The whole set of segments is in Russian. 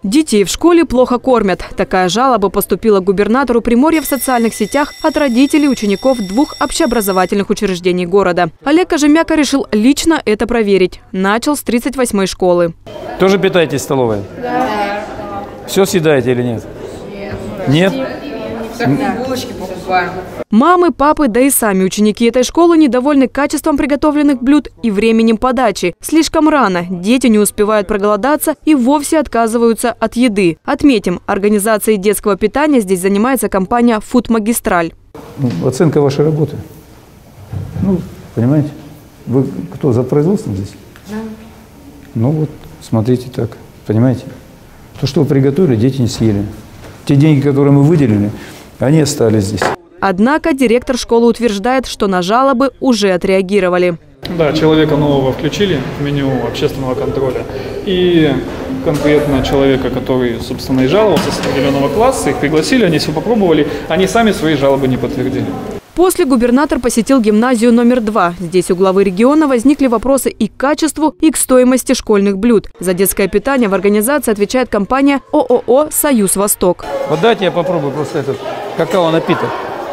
Детей в школе плохо кормят. Такая жалоба поступила к губернатору Приморья в социальных сетях от родителей учеников 2 общеобразовательных учреждений города. Олег Кожемяка решил лично это проверить. Начал с 38-й школы. Тоже питаетесь в столовой? Да. Все съедаете или нет? Нет? Всякие булочки покупаем. Мамы, папы, да и сами ученики этой школы недовольны качеством приготовленных блюд и временем подачи. Слишком рано, дети не успевают проголодаться и вовсе отказываются от еды. Отметим, организацией детского питания здесь занимается компания «Фуд Магистраль». Оценка вашей работы. Понимаете, вы кто, за производством здесь? Да. Вот, смотрите так, понимаете. То, что вы приготовили, дети не съели. Те деньги, которые мы выделили, они остались здесь. Однако директор школы утверждает, что на жалобы уже отреагировали. Да, человека нового включили в меню общественного контроля. И конкретно человека, который, собственно, и жаловался с определенного класса, их пригласили, они все попробовали, они сами свои жалобы не подтвердили. После губернатор посетил гимназию номер 2. Здесь у главы региона возникли вопросы и к качеству, и к стоимости школьных блюд. За детское питание в организации отвечает компания ООО «Союз Восток». Вот дайте я попробую просто этот какао-напиток.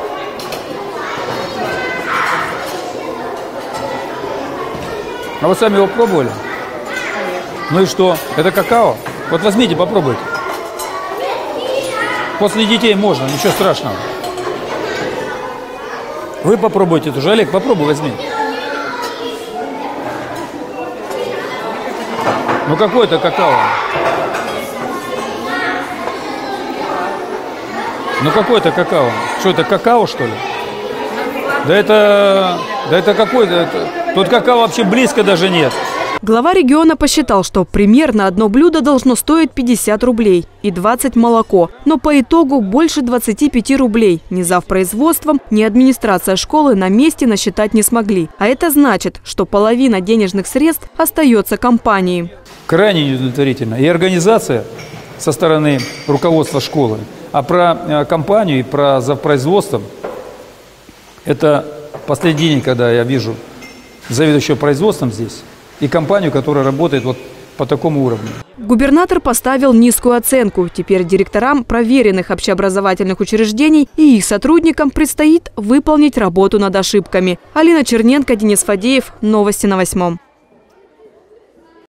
А вы сами его пробовали? Ну и что? Это какао? Вот возьмите, попробуйте. После детей можно, ничего страшного. Вы попробуйте тоже. Олег, попробуй, возьми. Ну какое это какао? Ну какое это какао? Что это, какао, что ли? Да это какой-то... Тут какао вообще близко даже нет. Глава региона посчитал, что примерно одно блюдо должно стоить 50 рублей и 20 молоко. Но по итогу больше 25 рублей ни завпроизводством, ни администрация школы на месте насчитать не смогли. А это значит, что половина денежных средств остается компании. Крайне неудовлетворительно. И организация со стороны руководства школы. А про компанию и про завпроизводство – это последний день, когда я вижу заведующего производством здесь и компанию, которая работает вот по такому уровню. Губернатор поставил низкую оценку. Теперь директорам проверенных общеобразовательных учреждений и их сотрудникам предстоит выполнить работу над ошибками. Алина Черненко, Денис Фадеев. Новости на 8.